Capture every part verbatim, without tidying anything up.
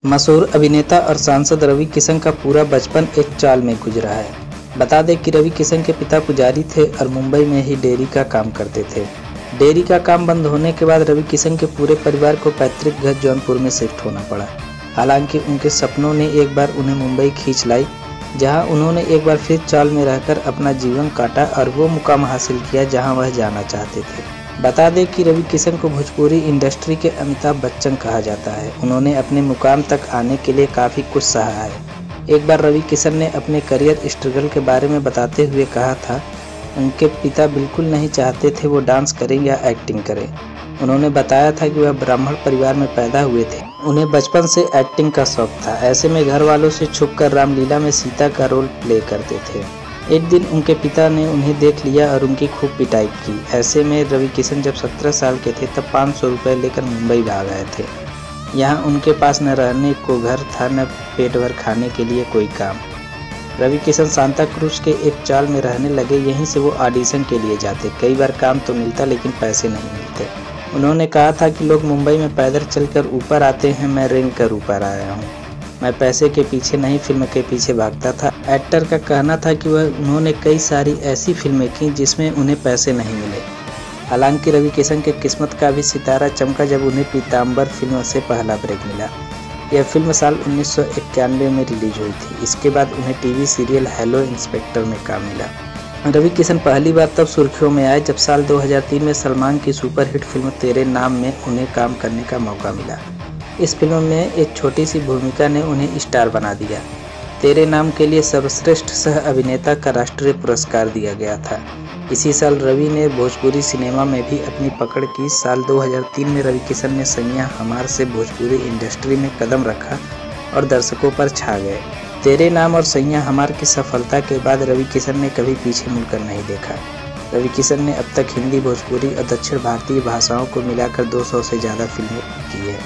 मशहूर अभिनेता और सांसद रवि किशन का पूरा बचपन एक चाल में गुजरा है। बता दें कि रवि किशन के पिता पुजारी थे और मुंबई में ही डेयरी का काम करते थे। डेयरी का काम बंद होने के बाद रवि किशन के पूरे परिवार को पैतृक घर जौनपुर में शिफ्ट होना पड़ा। हालांकि उनके सपनों ने एक बार उन्हें मुंबई खींच लाई, जहां उन्होंने एक बार फिर चाल में रहकर अपना जीवन काटा और वो मुकाम हासिल किया जहां वह जाना चाहते थे। बता दें कि रवि किशन को भोजपुरी इंडस्ट्री के अमिताभ बच्चन कहा जाता है। उन्होंने अपने मुकाम तक आने के लिए काफ़ी कुछ सहा है। एक बार रवि किशन ने अपने करियर स्ट्रगल के बारे में बताते हुए कहा था, उनके पिता बिल्कुल नहीं चाहते थे वो डांस करें या एक्टिंग करें। उन्होंने बताया था कि वह ब्राह्मण परिवार में पैदा हुए थे, उन्हें बचपन से एक्टिंग का शौक था। ऐसे में घर वालों से छुपकर रामलीला में सीता का रोल प्ले करते थे। एक दिन उनके पिता ने उन्हें देख लिया और उनकी खूब पिटाई की। ऐसे में रवि किशन जब सत्रह साल के थे तब पाँच सौ रुपये लेकर मुंबई भाग आए थे। यहाँ उनके पास न रहने को घर था, न पेट भर खाने के लिए कोई काम। रवि किशन सांता क्रूज के एक चाल में रहने लगे। यहीं से वो ऑडिशन के लिए जाते। कई बार काम तो मिलता लेकिन पैसे नहीं मिलते। उन्होंने कहा था कि लोग मुंबई में पैदल चलकर ऊपर आते हैं, मैं रेंग कर ऊपर आया हूँ। मैं पैसे के पीछे नहीं, फिल्म के पीछे भागता था। एक्टर का कहना था कि वह उन्होंने कई सारी ऐसी फिल्में की जिसमें उन्हें पैसे नहीं मिले। हालांकि रवि किशन के किस्मत का भी सितारा चमका जब उन्हें पीताम्बर फिल्म से पहला ब्रेक मिला। यह फिल्म साल उन्नीस सौ इक्यानवे में रिलीज हुई थी। इसके बाद उन्हें टीवी सीरियल हेलो इंस्पेक्टर में काम मिला। रवि किशन पहली बार तब सुर्खियों में आए जब साल दो हज़ार तीन में सलमान की सुपरहिट फिल्म तेरे नाम में उन्हें काम करने का मौका मिला। इस फिल्म में एक छोटी सी भूमिका ने उन्हें स्टार बना दिया। तेरे नाम के लिए सर्वश्रेष्ठ सह अभिनेता का राष्ट्रीय पुरस्कार दिया गया था। इसी साल रवि ने भोजपुरी सिनेमा में भी अपनी पकड़ की। साल दो हज़ार तीन में रवि किशन ने सैया हमार से भोजपुरी इंडस्ट्री में कदम रखा और दर्शकों पर छा गए। तेरे नाम और सैया हमार की सफलता के बाद रवि किशन ने कभी पीछे मुड़कर नहीं देखा। रवि किशन ने अब तक हिंदी, भोजपुरी और दक्षिण भारतीय भाषाओं को मिलाकर दो सौ से ज़्यादा फिल्में की है।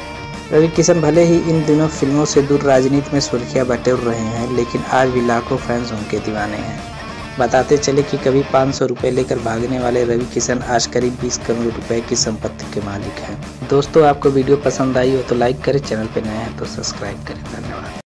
रवि किशन भले ही इन दिनों फिल्मों से दूर राजनीति में सुर्खियां बटोर रहे हैं, लेकिन आज भी लाखों फैंस उनके दीवाने हैं। बताते चले कि कभी पाँच सौ रुपये लेकर भागने वाले रवि किशन आज करीब बीस करोड़ रुपए की संपत्ति के मालिक हैं। दोस्तों, आपको वीडियो पसंद आई हो तो लाइक करें, चैनल पर नए हैं तो सब्सक्राइब करें। धन्यवाद।